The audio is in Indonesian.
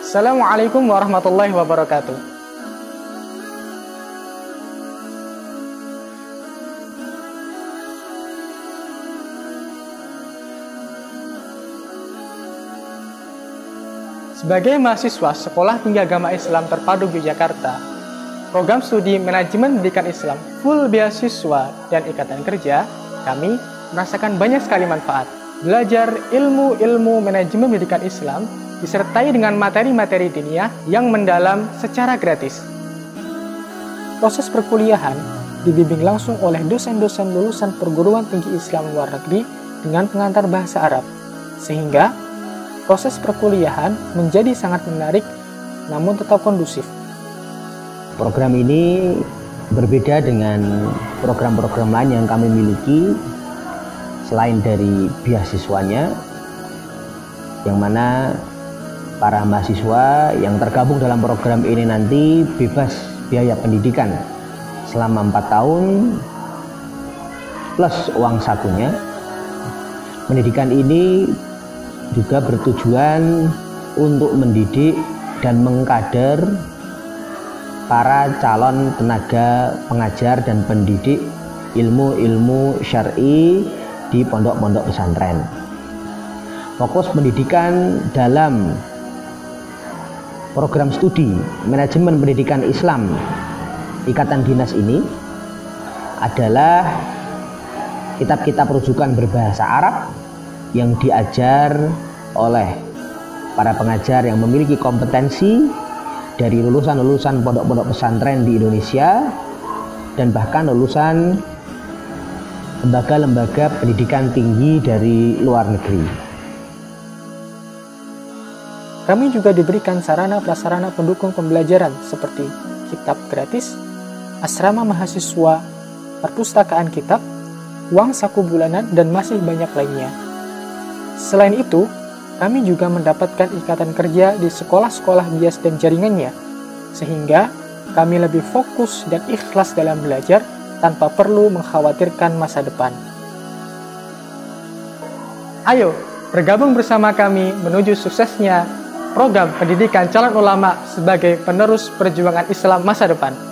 Assalamualaikum warahmatullahi wabarakatuh. Sebagai mahasiswa Sekolah Tinggi Agama Islam Terpadu Yogyakarta, program studi Manajemen Pendidikan Islam full beasiswa dan ikatan kerja, kami merasakan banyak sekali manfaat. Belajar ilmu-ilmu manajemen pendidikan Islam disertai dengan materi-materi diniyah yang mendalam secara gratis. Proses perkuliahan dibimbing langsung oleh dosen-dosen lulusan perguruan tinggi Islam luar negeri dengan pengantar bahasa Arab, sehingga proses perkuliahan menjadi sangat menarik namun tetap kondusif. Program ini berbeda dengan program-program lain yang kami miliki. Selain dari beasiswanya, yang mana para mahasiswa yang tergabung dalam program ini nanti bebas biaya pendidikan selama 4 tahun plus uang sakunya. Pendidikan ini juga bertujuan untuk mendidik dan mengkader para calon tenaga pengajar dan pendidik ilmu-ilmu syar'i di pondok-pondok pesantren. Fokus pendidikan dalam program studi Manajemen Pendidikan Islam Ikatan Dinas ini adalah kitab-kitab rujukan berbahasa Arab yang diajar oleh para pengajar yang memiliki kompetensi dari lulusan-lulusan pondok-pondok pesantren di Indonesia dan bahkan lulusan lembaga-lembaga pendidikan tinggi dari luar negeri. Kami juga diberikan sarana-prasarana pendukung pembelajaran seperti kitab gratis, asrama mahasiswa, perpustakaan kitab, uang saku bulanan, dan masih banyak lainnya. Selain itu, kami juga mendapatkan ikatan kerja di sekolah-sekolah bias dan jaringannya, sehingga kami lebih fokus dan ikhlas dalam belajar tanpa perlu mengkhawatirkan masa depan. Ayo, bergabung bersama kami menuju suksesnya program pendidikan calon ulama sebagai penerus perjuangan Islam masa depan.